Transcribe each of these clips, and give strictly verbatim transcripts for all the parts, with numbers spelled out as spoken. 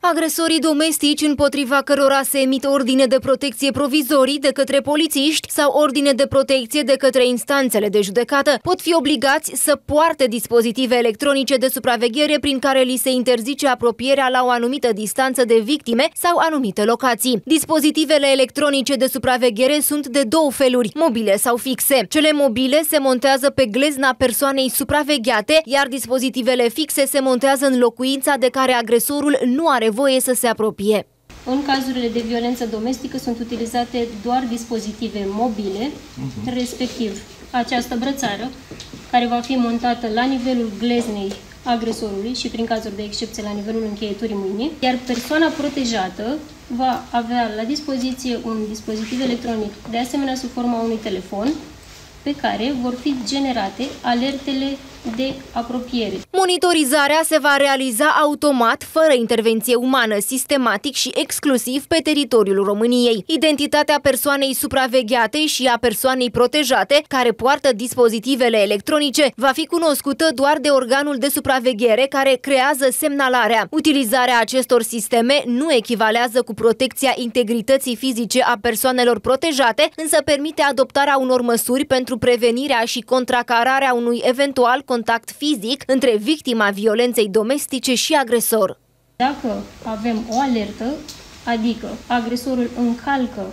Agresorii domestici împotriva cărora se emit ordine de protecție provizorii de către polițiști sau ordine de protecție de către instanțele de judecată pot fi obligați să poarte dispozitive electronice de supraveghere prin care li se interzice apropierea la o anumită distanță de victime sau anumite locații. Dispozitivele electronice de supraveghere sunt de două feluri, mobile sau fixe. Cele mobile se montează pe glezna persoanei supravegheate, iar dispozitivele fixe se montează în locuința de care agresorul nu are voie să se apropie. În cazurile de violență domestică sunt utilizate doar dispozitive mobile, uh-huh. respectiv această brățară, care va fi montată la nivelul gleznei agresorului și prin cazuri de excepție la nivelul încheieturii mâinii, iar persoana protejată va avea la dispoziție un dispozitiv electronic, de asemenea sub forma unui telefon, pe care vor fi generate alertele de apropiere. Monitorizarea se va realiza automat, fără intervenție umană, sistematic și exclusiv pe teritoriul României. Identitatea persoanei supravegheate și a persoanei protejate, care poartă dispozitivele electronice, va fi cunoscută doar de organul de supraveghere care creează semnalarea. Utilizarea acestor sisteme nu echivalează cu protecția integrității fizice a persoanelor protejate, însă permite adoptarea unor măsuri pentru prevenirea și contracararea unui eventual contact fizic între victima violenței domestice și agresor. Dacă avem o alertă, adică agresorul încalcă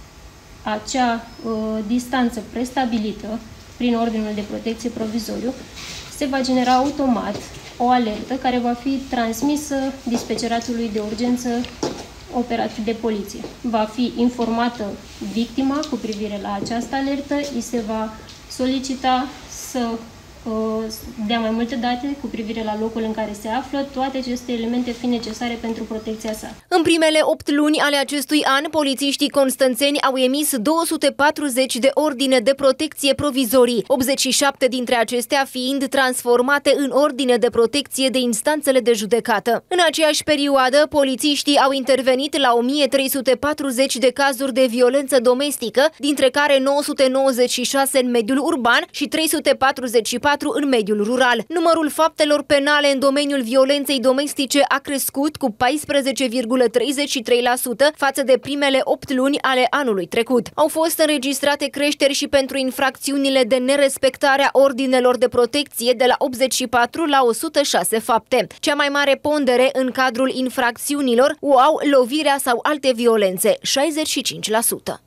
acea uh, distanță prestabilită prin ordinul de protecție provizoriu, se va genera automat o alertă care va fi transmisă dispeceratului de urgență operativ de poliție. Va fi informată victima cu privire la această alertă, îi se va solicita să dea mai multe date cu privire la locul în care se află, toate aceste elemente fiind necesare pentru protecția sa. În primele opt luni ale acestui an, polițiștii constanțeni au emis două sute patruzeci de ordine de protecție provizorii, optzeci și șapte dintre acestea fiind transformate în ordine de protecție de instanțele de judecată. În aceeași perioadă, polițiștii au intervenit la o mie trei sute patruzeci de cazuri de violență domestică, dintre care nouă sute nouăzeci și șase în mediul urban și trei sute patruzeci și patru în mediul rural. Numărul faptelor penale în domeniul violenței domestice a crescut cu paisprezece virgulă treizeci și trei la sută față de primele opt luni ale anului trecut. Au fost înregistrate creșteri și pentru infracțiunile de nerespectare a ordinelor de protecție de la optzeci și patru la o sută șase fapte. Cea mai mare pondere în cadrul infracțiunilor o au lovirea sau alte violențe, șaizeci și cinci la sută.